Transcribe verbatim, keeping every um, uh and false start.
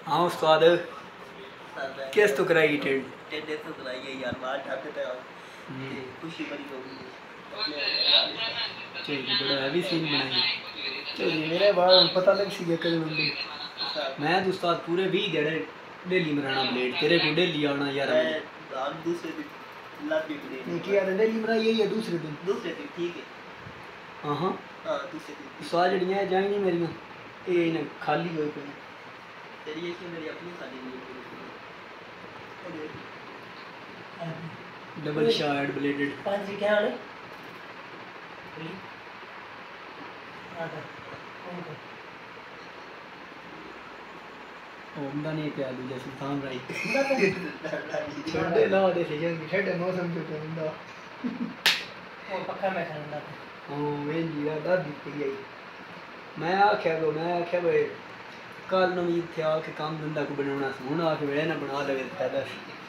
हाँ उस्ताद किस तो कराई टेंट टेंट तो कराई है यार बाहर ठाके पे खुशी बड़ी होगी ठीक बड़ा हैवी सीन बनाई चल मेरे बाद पता लग सी कल बंदे मैं तो उस्ताद पूरे बीस जड़े डेली मराना ब्लेड तेरे को डेली आना यार मैं हम दूसरे दिन लाती ब्लेड नहीं किया डेली मराई है या दूसरे दिन दूसरे दिन ठीक है हां हां हां दूसरे दिन उस्ताद जड़ियां जाई नहीं मेरियां ए ने खाली होई पे तेरी ये मेरी अपनी खाली नहीं डबल शार्ड ब्लेडेड पांच जी क्या वाले ओमदा नहीं पे दूजा सुल्तान राई छोड़े ला दे से जंग छड़े मौसम पे ओमदा और पक्का मैं खाना हां वे जी दा दी गई मैं आख्या गो मैं आख्या भाई कल उम्मीद थे आके काम धंधा को बनाना हुन आके वेले ना बना लगे दादा